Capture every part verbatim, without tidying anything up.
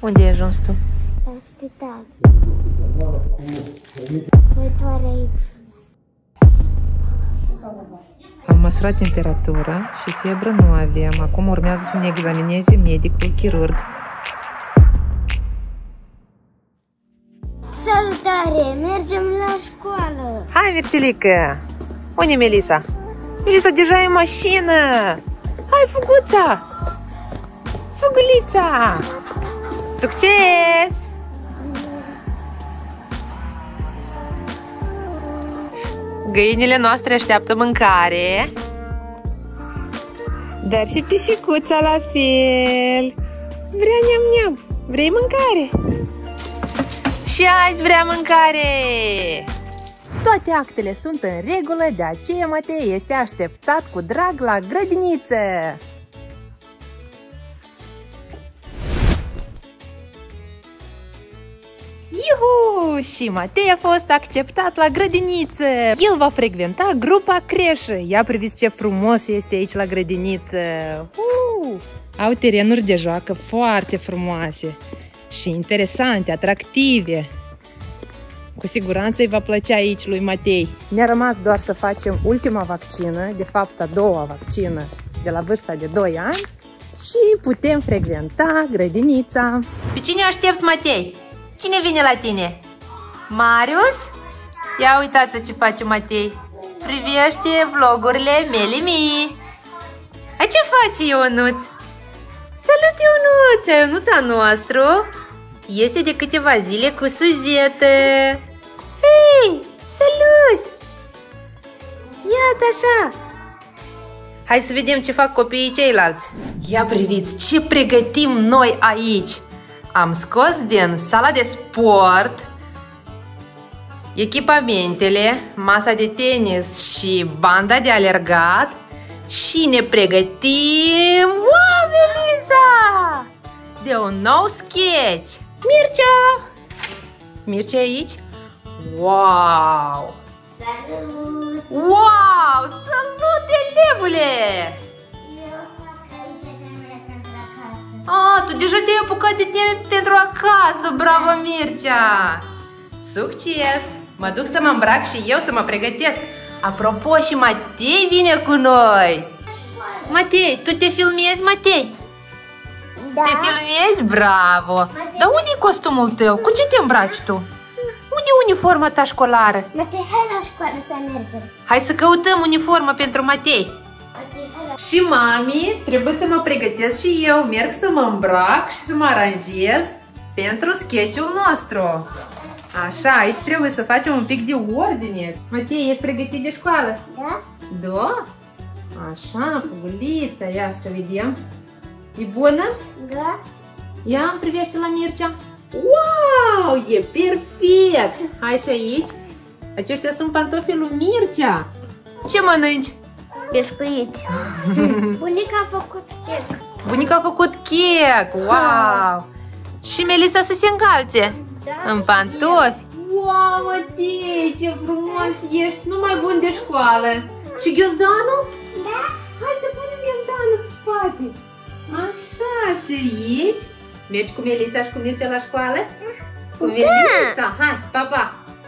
Unde ai ajuns tu? La spital. Voi doar aici. Am măsurat temperatura și febră nu avem. Acum urmează să ne examineze medicul chirurg. Salutare! Mergem la școală! Hai, Mircelică! Unde e Melisa? Melisa deja e în mașină! Hai, Fuguța! Fugulița! Succes! Găinile noastre așteaptă mâncare. Dar și pisicuța la fel. Vrea neam-neam. Vrei mâncare? Și azi vrea mâncare! Toate actele sunt în regulă, de aceea Matei este așteptat cu drag la grădiniță. Iuhu! Și Matei a fost acceptat la grădiniță. El va frecventa grupa creșă. Ia priviți ce frumos este aici la grădiniță. Uh! Au terenuri de joacă foarte frumoase și interesante, atractive. Cu siguranță îi va plăcea aici lui Matei. Ne-a rămas doar să facem ultima vaccină, de fapt a doua vaccină de la vârsta de doi ani și putem frecventa grădinița. Pe cine aștepți, Matei? Cine vine la tine? Marius? Ia uitați ce face Matei. Privește vlogurile Melimi. A, ce face Ionuț? Salut, Ionuț! Ionuța noastră este de câteva zile cu Suzetă. Hei, salut! Iată așa! Hai să vedem ce fac copiii ceilalți. Ia priviți ce pregătim noi aici. Am scos din sala de sport echipamentele, masa de tenis și banda de alergat și ne pregătim, wow, Melisa, de un nou sketch. Mircea! Mircea aici? Wow! Salut! Wow! Salut, elevule! Eu fac aici temele pentru acasă. Ah, tu deja te-ai apucat de teme pentru acasă. Bravo, Mircea! Succes! Mă duc să mă îmbrac și eu să mă pregătesc. Apropo, și Matei vine cu noi. Matei, tu te filmezi, Matei? Da. Te filmezi? Bravo! Matei. Dar unde e costumul tău? Cu ce te îmbraci tu? Unde e uniforma ta școlară? Matei, hai la școală să mergem. Hai să căutăm uniformă pentru Matei. Matei, hai la... Și mami, trebuie să mă pregătesc și eu. Merg să mă îmbrac și să mă aranjez pentru sketch-ul nostru. Așa, aici trebuie să facem un pic de ordine. Matei, ești pregătit de școală? Da? Da? Așa, Fugulița, ia să vedem. E bună? Da? Ia îmi privește la Mircea. Wow, e perfect! Hai și aici. Aceștia sunt pantofii lui Mircea. Ce mănânci? Biscuiți. Bunica a făcut chec. Bunica a făcut chec. Wow! Și Melisa să se încalțe Da, în pantofi. Wow, Matei, ce frumos ești! Numai bun de școală. Și ghiozdanul? Da? Hai să punem ghiozdanul pe spate. Așa, și aici. Mergi cu Melisa și cu Mircea la școală? Cu Melisa? Hai, pa, pa!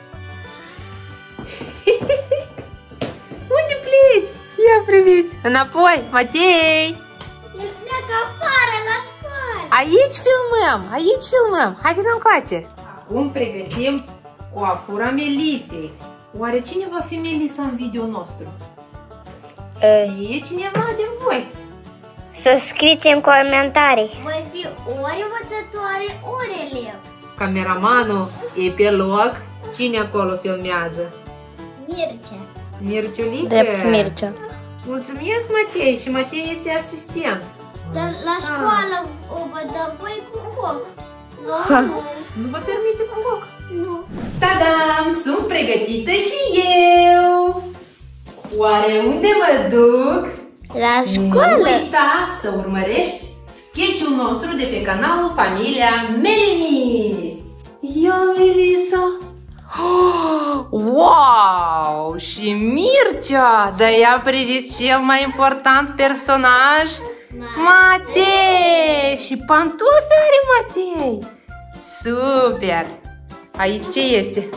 Unde pleci? Ia priviți! Înapoi, Matei! Eu plec afară la școală. Aici filmăm, aici filmăm. Hai, vină încoace. Acum pregătim coafura Melisei. Oare cine va fi Melisa în video nostru? Știe cineva din voi? Să scrieți în comentarii. Voi fi ori învățătoare, ori elev. Cameramanul e pe loc. Cine acolo filmează? Mircea. Mirciulică? Drept Mircea. Mulțumesc, Matei. Și Matei este asistent. Dar la școală o vă dă voi cu foc. Nu, nu. Nu vă permite cu loc. Nu. Tadam! Sunt pregătită și eu! Oare unde mă duc? La școală. Nu uita să urmărești sketch-ul nostru de pe canalul Familia Melimi! Ia, Melisa! Oh, wow! Și Mircea! Dar ia priviți cel mai important personaj? Matei! Și pantofi are Matei! Super! Aici ce este?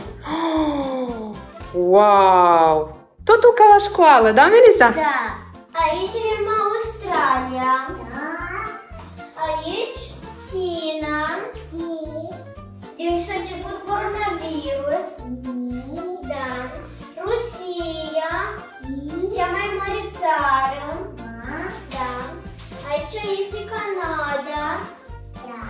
Wow! Totul ca la școală, da, Melissa? Da. Aici avem Australia. Da. Aici China. De unde s-a început coronavirus. Da. Rusia. Cea mai mare țară. Da. Aici este Canada. Da.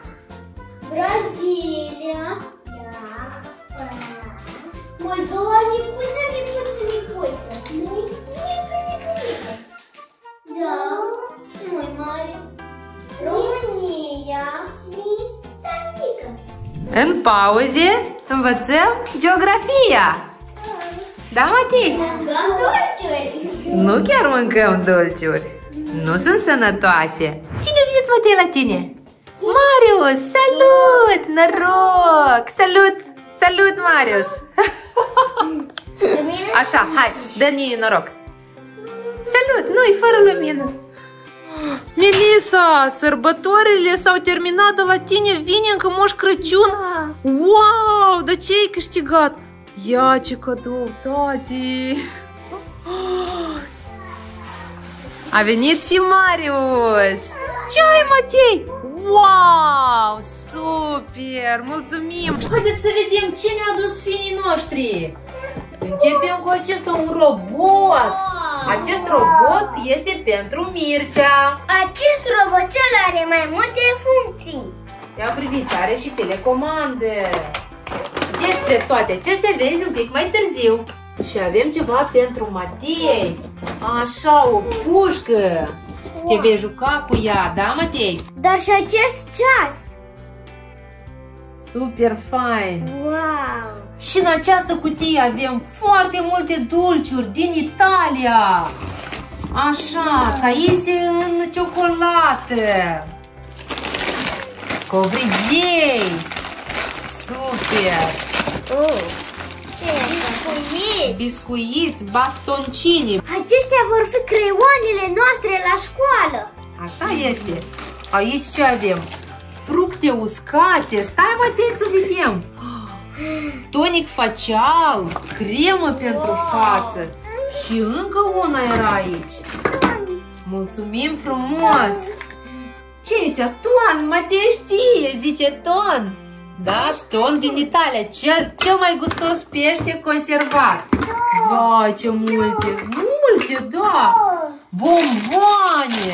Brazilia. Da. Moldova, micuță, micuță, micuță. Mică, mică, mică. Da. Nu-i mare. România. Mică, mică. În pauze învățăm geografia. Da, Matei? Mâncăm dulciuri. Nu chiar mâncăm dulciuri. Nu sunt sănătoase. Cine vine, Matei, la tine? Marius, salut! Noroc! Salut! Salut, Marius! Așa, hai, dă-ne noroc. Salut! Nu-i fără lumină. Melissa, sărbătorile s-au terminat de la tine. Vine încă Moș Crăciun. Wow! Dar ce ai câștigat? Ia ce cadou, tati! A venit și Marius! Ce ai, Matei? Wow! Super! Mulțumim! Haideți să vedem ce ne-a adus finii noștri! Începem cu acesta, un robot! Acest robot este pentru Mircea! Acest roboțel are mai multe funcții. Ia priviți, are și telecomande! Despre toate acestea vezi un pic mai târziu. Și avem ceva pentru Matei. Așa, o pușcă. Te vei juca cu ea, da, Matei? Dar și acest ceas. Super fain. Wow. Și în această cutie avem foarte multe dulciuri din Italia. Așa, caise în ciocolată. Covrigei. Super. Oh. Ce biscuiți. Biscuiți, bastoncini. Acestea vor fi creioanele noastre la școală. Așa este. Aici ce avem? Fructe uscate. Stai, Matei, să vedem. Tonic facial, cremă pentru față. Și încă una era aici. Mulțumim frumos. Ce e aici? Ton, Matei știe, zice ton. Da, ton din Italia, cel, cel mai gustos pește conservat. Vai, ce multe, multe, da. Bomboane,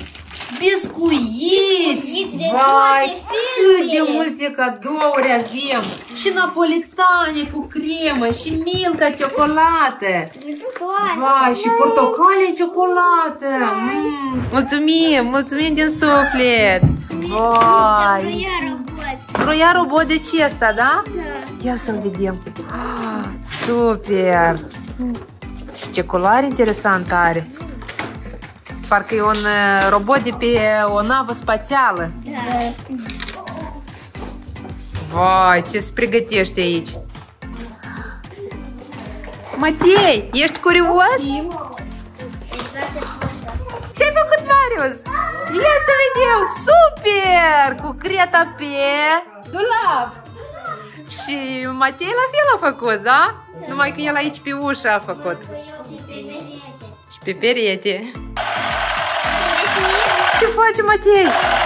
biscuiți. Vai, cât de multe cadouri avem. Și napolitane cu cremă, și Milka ciocolată. Vai, și portocale în ciocolată. Mm. Mulțumim, mulțumim din suflet. Vai. Broia robot de ce asta, da? Da. Ia să-l vedem. Ah, super! Și ce culoare interesantă are. Parcă e un robot de pe o navă spațială. Da. Vai, ce se pregătește aici? Matei, ești curios? Ce-ai făcut, Marius? Ia să vedem! Super! Cu creta pe dulap! Și Matei la fel a făcut, da? Numai că el aici pe ușă a făcut. Și pe perete. Ce face, Matei?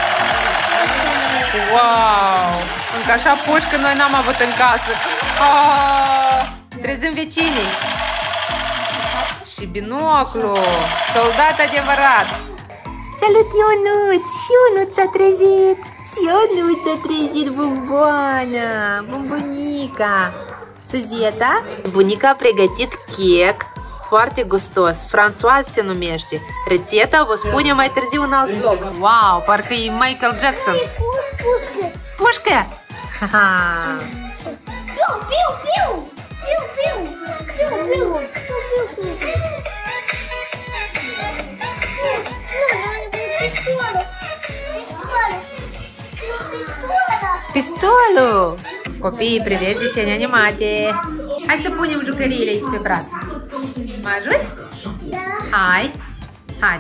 Wow! Încă așa pușcă noi n-am avut în casă. Oh! Trezim vecinii. Și binoclu. Soldat adevărat. Salut, Ionuț! Și Ionuț s-a trezit! Și Ionuț s-a trezit, bomboana! Bombonica! Suzeta? Bunica a pregătit chec foarte gustos. François se numește. Rețeta vă spune mai târziu în alt loc. Wow, parcă e Michael Jackson. Pușcă! Pușcă? Haha! Piu, piu, piu! Piu, piu! Piu, piu! Pistolul! Copiii privesc desene animate. Hai să punem jucăriile aici pe brad. Mă ajuți? Da. Hai! Hai!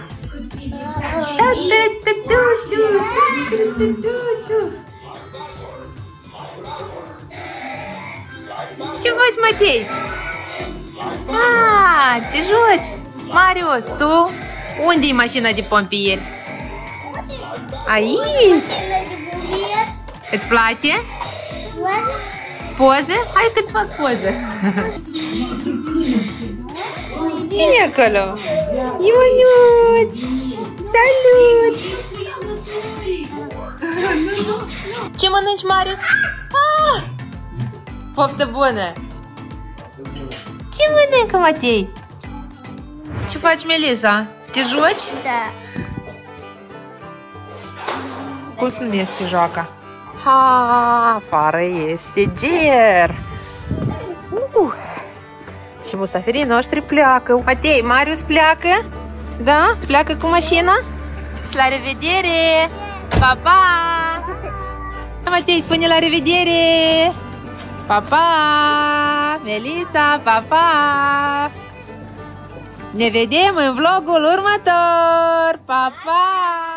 Ce faci, Matei? Ah, te joci? Marius, tu? Unde e mașina de pompieri? Aici? Îți place? Poză? Hai că-ți fac poză. Cine e acolo? Ionuț! Salut! Ce mănânci, Marius? Ah! Poftă bună! Ce mănâncă, Matei? Ce faci, Melisa? Te joci? Da. Cum se numește joaca? Ha, afară este ger! Uh. Și musafirii noștri pleacă. Matei, Marius pleacă? Da? Pleacă cu mașina? La revedere! Pa, pa! Matei, spune la revedere! Pa, pa! Melisa, pa, pa! Ne vedem în vlogul următor! Pa, pa!